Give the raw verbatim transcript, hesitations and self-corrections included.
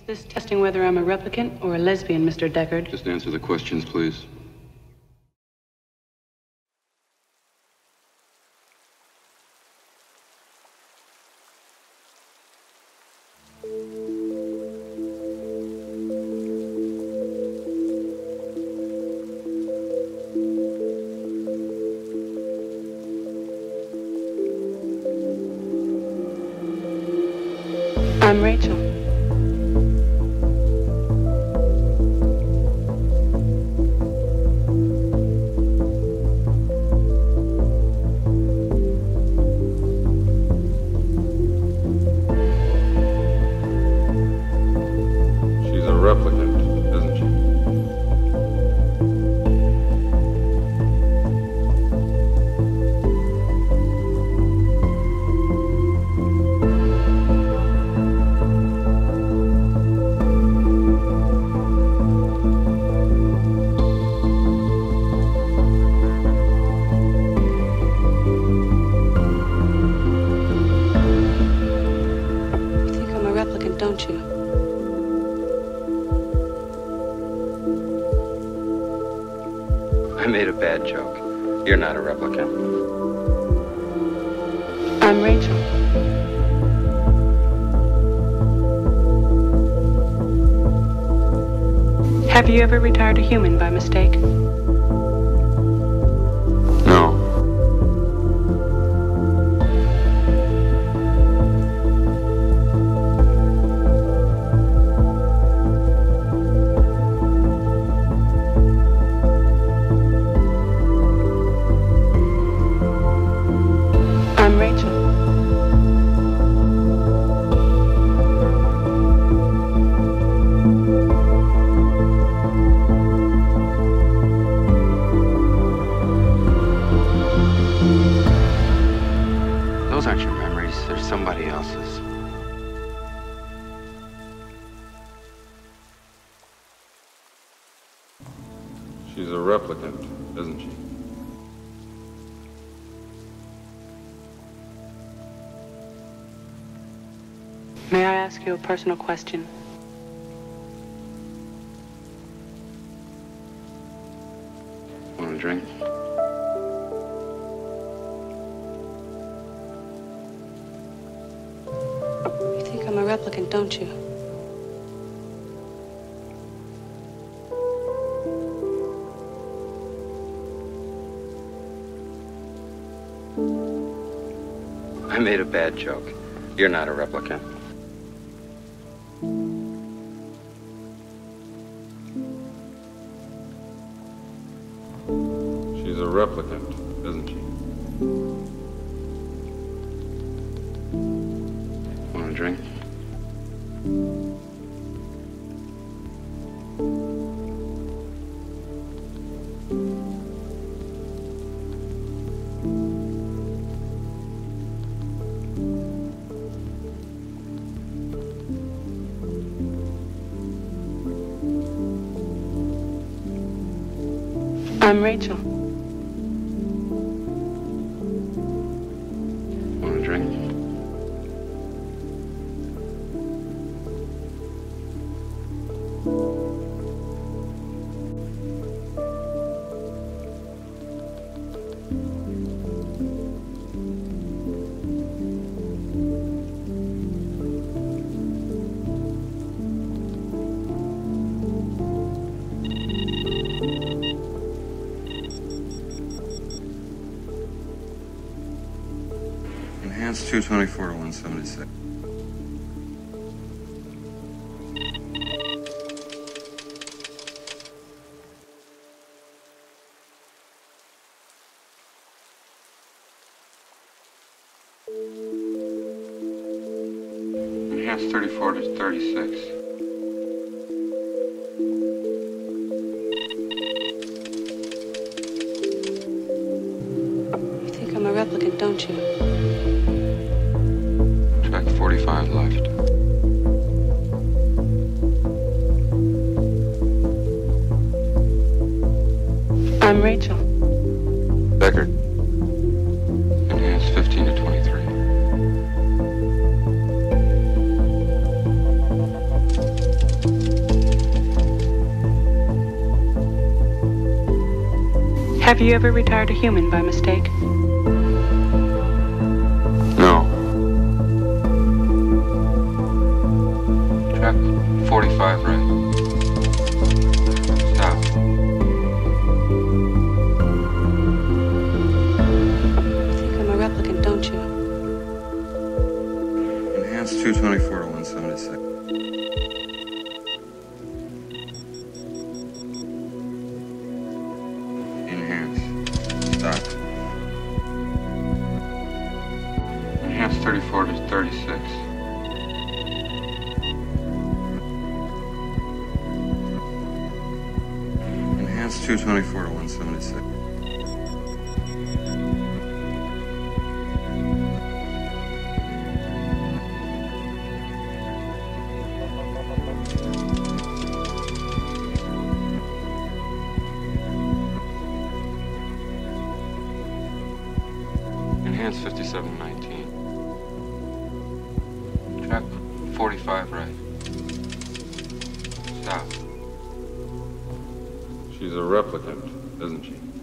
This testing whether I'm a replicant or a lesbian, Mister Deckard. Just answer the questions, please. I'm Rachael. She's a replicant, isn't she? Don't you? I made a bad joke. You're not a replicant. I'm Rachael. Have you ever retired a human by mistake? No. I'm Rachael. Those aren't your memories. They're somebody else's. She's a replicant, isn't she? May I ask you a personal question? Want a drink? You think I'm a replicant, don't you? I made a bad joke. You're not a replicant. She's a replicant, isn't she? Want a drink? I'm Rachael. Want a drink? Enhanced two twenty-four to one seventy-six. Enhanced thirty-four to thirty-six. You think I'm a replicant, don't you? Track forty-five left. I'm Rachael. Deckard. Enhanced fifteen to twenty-three. Have you ever retired a human by mistake? No. Track forty-five, right? Stop. You think I'm a replicant, don't you? Enhance two twenty-four to one seventy-six. Enhance. Stop. Enhance thirty-four to thirty-six. Enhance two twenty-four to one seventy-six. Enhance fifty-seven nineteen. Track forty-five right. Stop. She's a replicant, isn't she?